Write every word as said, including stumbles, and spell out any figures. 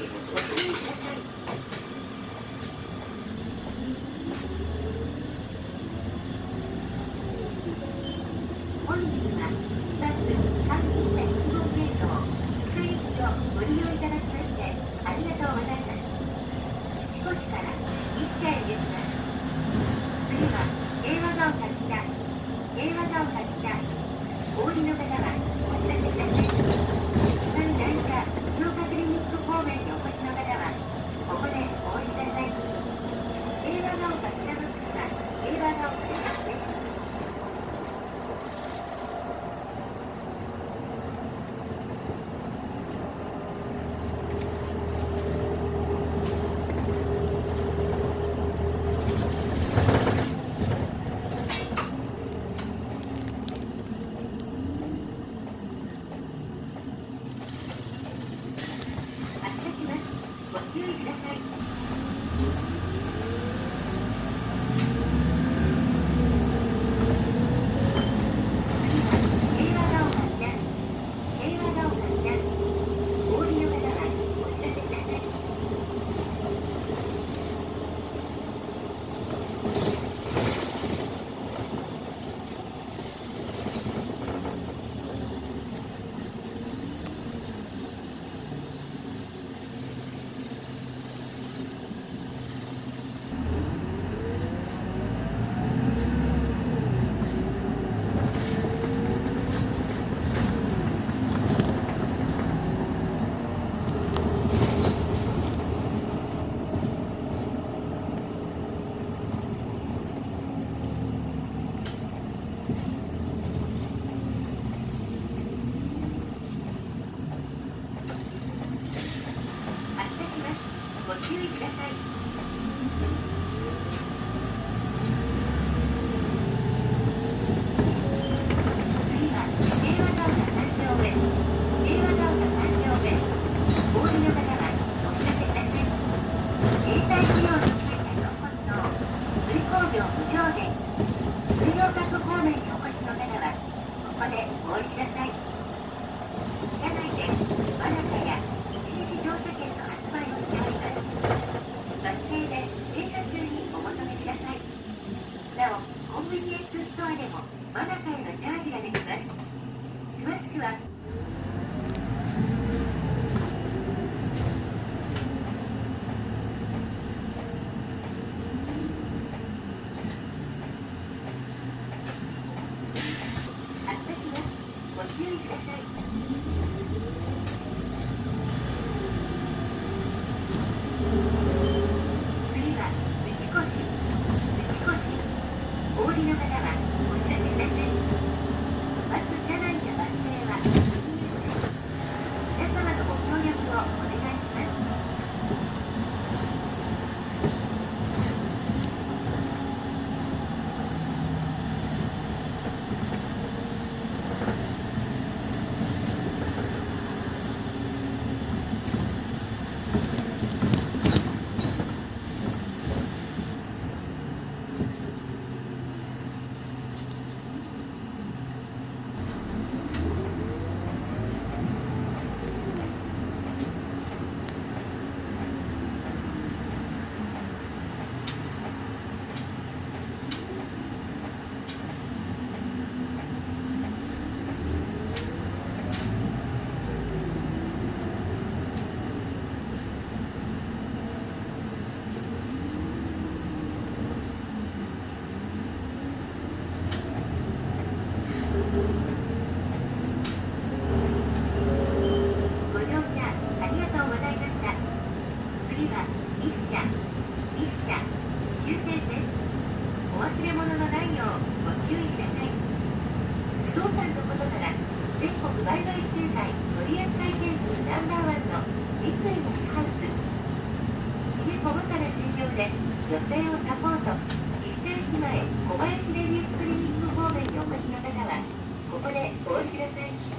注意ください。本日はバスさんにんめいち号系統福井駅をご利用いただきましてありがとうございます。四国から一社へ行きます。次は平和が丘北、平和が丘北、お降りの方はお知らせください。三大社強化クリニック方面にお越しの方はここでお降りください。平和が丘北の次は平和が丘東です。ご注意ください。次は平和が丘北、平和が丘北、お降りの方はお知らせください。ご注意ください。次は平和が丘さん丁目、平和が丘さん丁目、お降りの方はお知らせください。携帯費用についての本当、水工業無料で、水溶核方面にお越しの方はここでお降りください。車内でわなかや一日乗車券の発売をしております。バス停で停車中にお求めください。なお、コンビニエンスストアでもマナカへのチャージができます。詳しくは発車します。ご注意ください。お降りの方はお知らせください。バス車内やバス停は禁煙です。皆様のご協力をお願いします。次は一社、一社、終点です。お忘れ物のないようご注意ください。不動産のことなら、全国売買仲介取扱店数ナンバーワンの三井のハウス。きめ細かな診療で女性をサポート。一周駅前、小林レビュークリニック方面にお越しの方は、ここでお降りください。